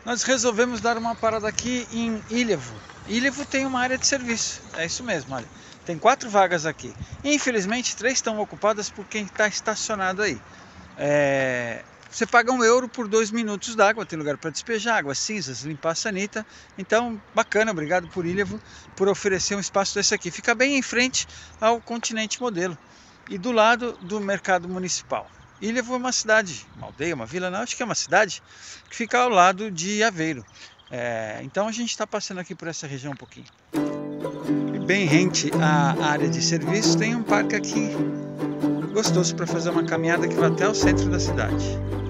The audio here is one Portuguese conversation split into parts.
Nós resolvemos dar uma parada aqui em Ilhévo. Ilhévo tem uma área de serviço, é isso mesmo, olha. Tem 4 vagas aqui. Infelizmente, 3 estão ocupadas por quem está estacionado aí. Você paga €1 por 2 minutos d'água, tem lugar para despejar, águas cinzas, limpar a sanita. Então, bacana, obrigado por Ilhévo, por oferecer um espaço desse aqui. Fica bem em frente ao Continente Modelo e do lado do Mercado Municipal. Ilhévo é uma cidade, uma aldeia, uma vila, não, acho que é uma cidade, que fica ao lado de Aveiro. Então a gente está passando aqui por essa região um pouquinho. E bem rente à área de serviço, tem um parque aqui gostoso para fazer uma caminhada que vai até o centro da cidade.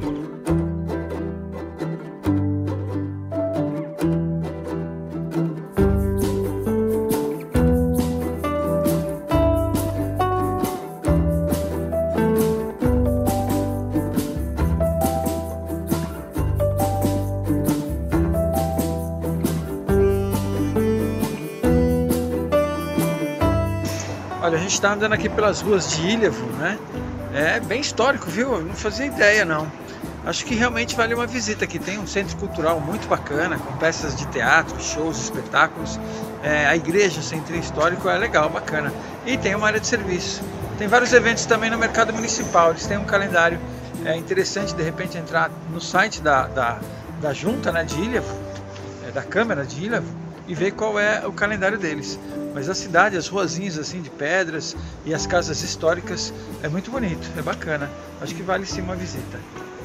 Olha, a gente está andando aqui pelas ruas de Ilhévo, né? É bem histórico, viu? Eu não fazia ideia, não. Acho que realmente vale uma visita aqui. Tem um centro cultural muito bacana, com peças de teatro, shows, espetáculos. A igreja, centro histórico, é legal, bacana. E tem uma área de serviço. Tem vários eventos também no mercado municipal. Eles têm um calendário interessante, de repente, entrar no site da junta, né, de Ilhévo, da Câmara de Ilhévo, e ver qual é o calendário deles. Mas a cidade, as ruazinhas assim de pedras e as casas históricas, é muito bonito, é bacana. Acho que vale sim uma visita.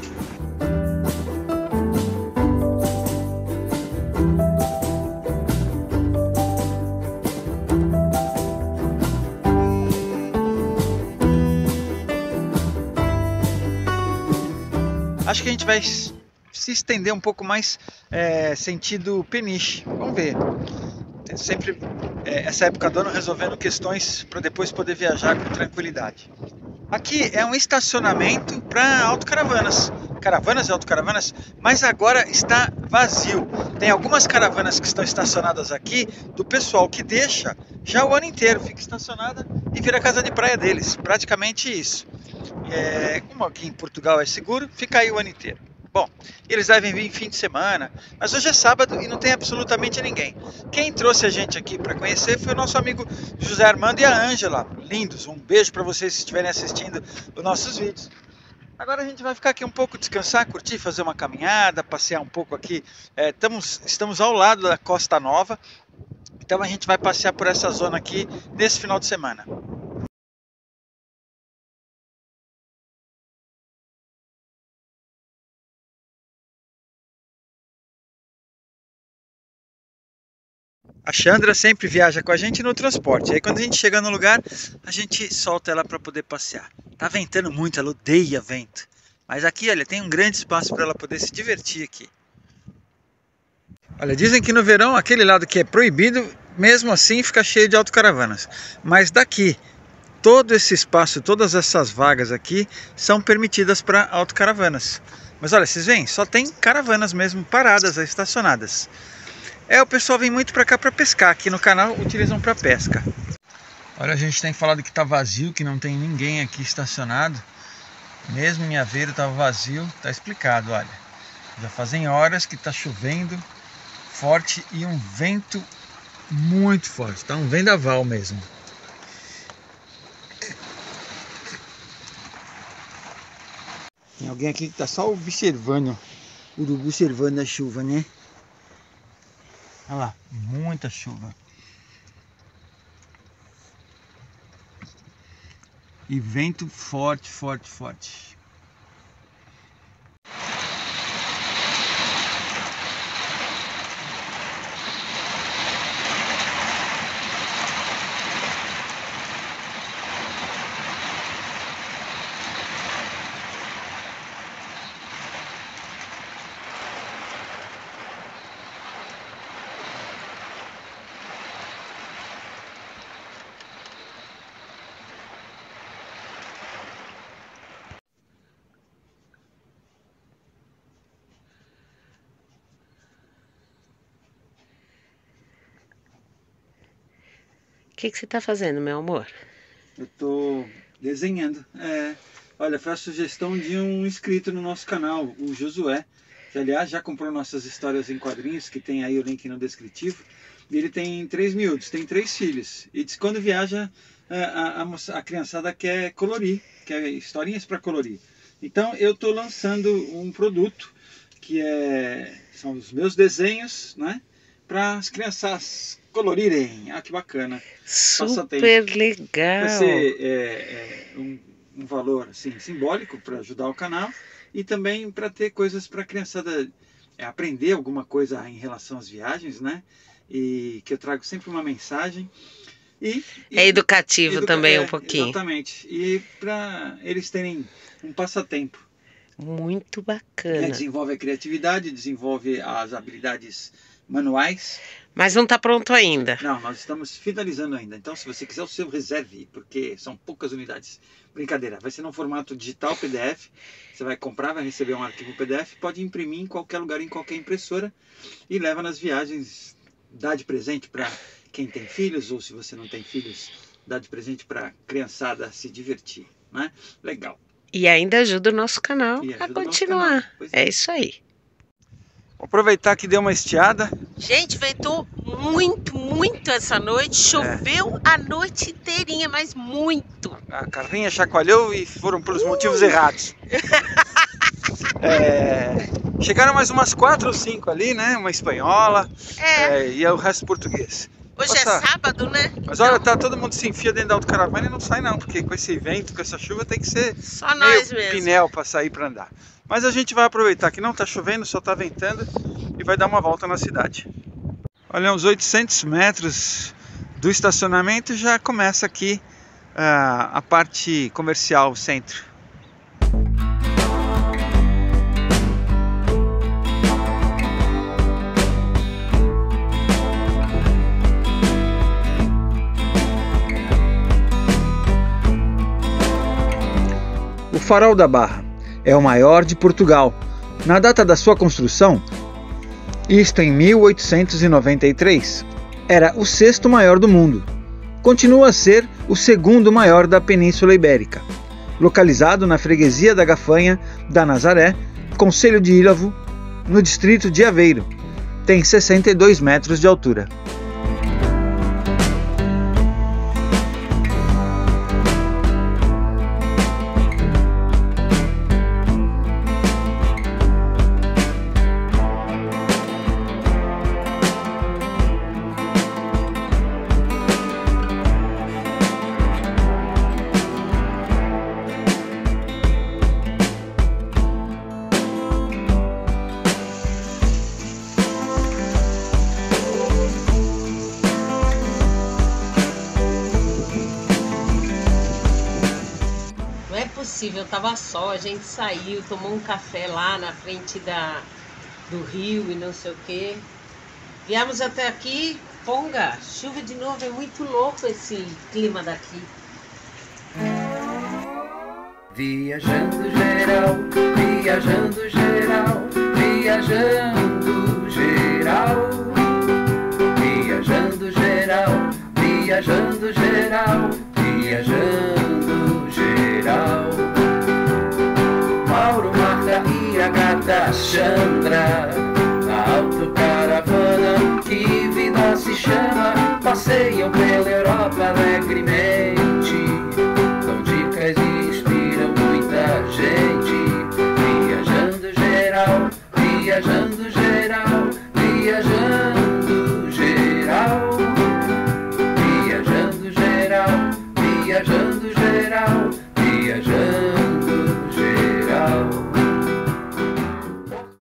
Acho que a gente vai se estender um pouco mais sentido Peniche. Vamos ver. Sempre essa época do ano resolvendo questões para depois poder viajar com tranquilidade. Aqui é um estacionamento para autocaravanas, caravanas e autocaravanas, mas agora está vazio. Tem algumas caravanas que estão estacionadas aqui do pessoal que deixa já o ano inteiro, fica estacionada e vira a casa de praia deles, praticamente isso. Como aqui em Portugal é seguro, fica aí o ano inteiro. Bom, eles devem vir em fim de semana, mas hoje é sábado e não tem absolutamente ninguém. Quem trouxe a gente aqui para conhecer foi o nosso amigo José Armando e a Ângela. Lindos, um beijo para vocês se estiverem assistindo os nossos vídeos. Agora a gente vai ficar aqui um pouco, descansar, curtir, fazer uma caminhada, passear um pouco aqui. Estamos ao lado da Costa Nova, então a gente vai passear por essa zona aqui nesse final de semana. A Chandra sempre viaja com a gente no transporte. Aí quando a gente chega no lugar, a gente solta ela para poder passear. Tá ventando muito, ela odeia vento. Mas aqui, olha, tem um grande espaço para ela poder se divertir aqui. Olha, dizem que no verão, aquele lado que é proibido, mesmo assim fica cheio de autocaravanas. Mas daqui, todo esse espaço, todas essas vagas aqui, são permitidas para autocaravanas. Mas olha, vocês veem, só tem caravanas mesmo paradas, estacionadas. O pessoal vem muito para cá para pescar, aqui no canal utilizam para pesca. Olha, a gente tem falado que tá vazio, que não tem ninguém aqui estacionado. Mesmo em Aveiro estava vazio, tá explicado, olha. Já fazem horas que tá chovendo forte e um vento muito forte, tá um vendaval mesmo. Tem alguém aqui que tá só observando, o urubu observando a chuva, né? Olha lá, muita chuva. E vento forte, forte, forte. O que você está fazendo, meu amor? Eu tô desenhando. Olha, foi a sugestão de um inscrito no nosso canal, o Josué. que aliás já comprou nossas histórias em quadrinhos, que tem aí o link no descritivo. E ele tem 3 miúdos, tem 3 filhos. E diz que quando viaja, a criançada quer colorir, quer historinhas para colorir. Então eu estou lançando um produto que são os meus desenhos, né? Para as crianças colorirem. Ah, que bacana. Super legal. Vai ser um valor assim, simbólico para ajudar o canal e também para ter coisas para a criançada aprender alguma coisa em relação às viagens, né? E que eu trago sempre uma mensagem. É educativo também um pouquinho. Exatamente. E para eles terem um passatempo. Muito bacana. Desenvolve a criatividade, desenvolve as habilidades manuais. Mas não está pronto ainda. Não, nós estamos finalizando ainda. Então, se você quiser o seu, reserve, porque são poucas unidades. Brincadeira, vai ser no formato digital PDF. Você vai comprar, vai receber um arquivo PDF, pode imprimir em qualquer lugar, em qualquer impressora e leva nas viagens. Dá de presente para quem tem filhos, ou se você não tem filhos, dá de presente para a criançada se divertir, né? Legal. E ainda ajuda o nosso canal a continuar. É isso aí. Vou aproveitar que deu uma estiada. Gente, ventou muito essa noite. Choveu a noite inteirinha, mas muito. A carrinha chacoalhou e foram pelos motivos errados. Chegaram mais umas 4 ou 5 ali, né? Uma espanhola e o resto português. Hoje é sábado, né? Mas olha, todo mundo se enfia dentro da autocaravana e não sai não, porque com esse vento, com essa chuva, tem que ser só nós mesmo. Pinel para sair para andar. Mas a gente vai aproveitar que não está chovendo, só está ventando e vai dar uma volta na cidade. Olha, uns 800 metros do estacionamento já começa aqui a parte comercial, o centro. O Farol da Barra é o maior de Portugal. Na data da sua construção, isto em 1893, era o 6º maior do mundo. Continua a ser o 2º maior da Península Ibérica. Localizado na freguesia da Gafanha da Nazaré, concelho de Ilhavo, no distrito de Aveiro. Tem 62 metros de altura. Eu tava só, a gente saiu, tomou um café lá na frente do rio e não sei o que. Viemos até aqui, ponga, chuva de novo, é muito louco esse clima daqui. Viajando geral, viajando geral, viajando geral, viajando geral, viajando geral, viajando geral. Mauro, Marta e a gata Chandra, a autocaravana, que vida se chama, passeiam pela Europa alegremente, dão dicas e inspiram muita gente. Viajando geral, viajando geral, viajando geral, viajando geral, viajando geral, viajando.